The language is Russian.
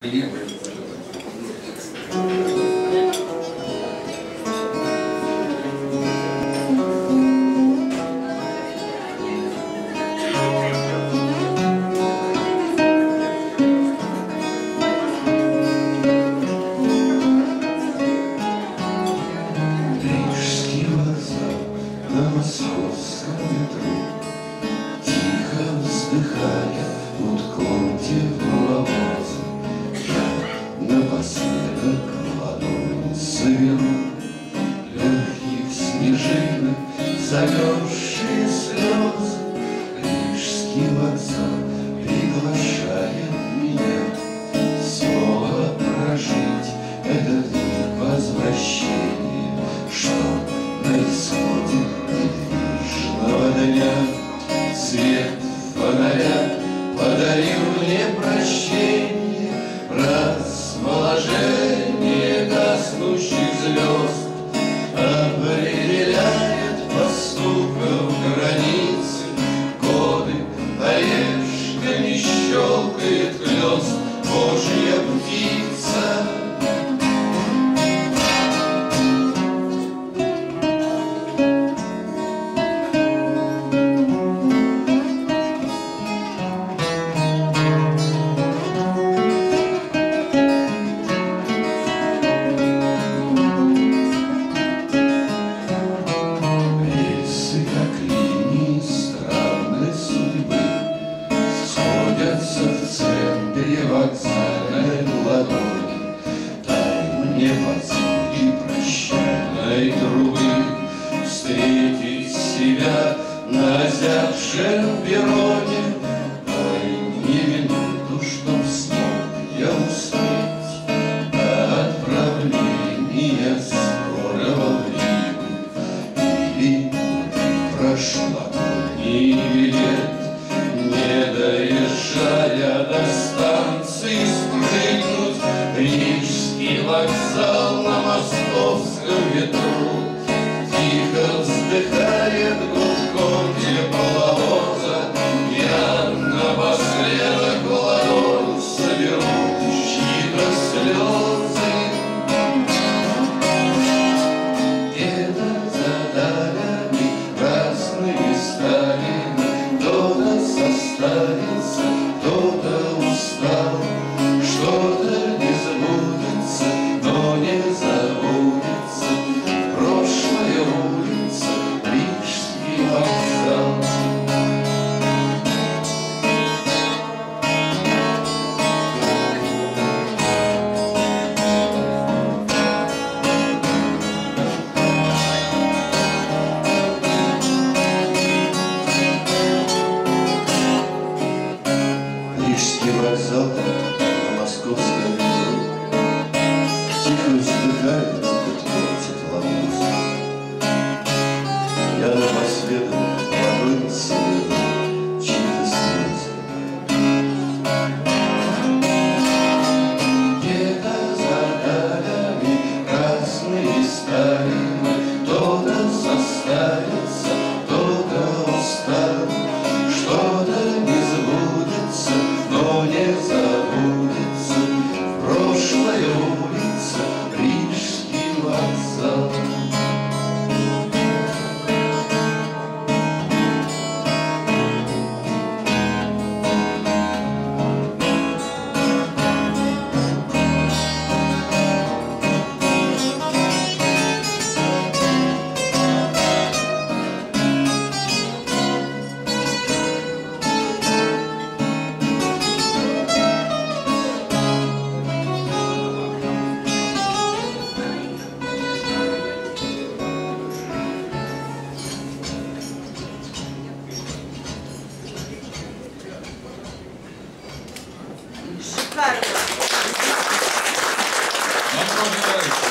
Рижский вокзал на московском ветру, тихо вздыхая утком тепловоза, я напоследок ладонь соберу легких снежинок, замерзшие слезы. Рижский вокзал приглашает меня снова прожить этот миг возвращения, что на исходе недвижного дня свет фонаря подарил мне прощение, расположение гаснущих звезд определяет поступков границы, годы орешками щелкает хлёст Божья птица. В центре вокзальной ладони дай мне поцелуй прощальной трубы, встретить себя на озябшем перроне. Дай мне минуту, чтоб снова я успеть до отправления скорого в Ригу. Или прошлогодний билет, не доезжая до станции, спрыгнуть. Рижский вокзал на московском ветру тихо вздыхает гудком тепловоза. Я напоследок ладонь соберу чьи-то слезы. Где-то за далями красными стали, кто-то состарился, кто-то устал, что-то не забудется, но не забудется. Прошлая улица, Рижский вокзал. Рижский вокзал на московском ветру тихо вздыхает гудком тепловоза. Я напоследок ладонь соберу чьи-то слезы. Где-то за далями красные стали, кто-то состарился, кто-то устал, что-то не забудется, но не забудется. Прошлая улица, Рижский вокзал. Шикарно.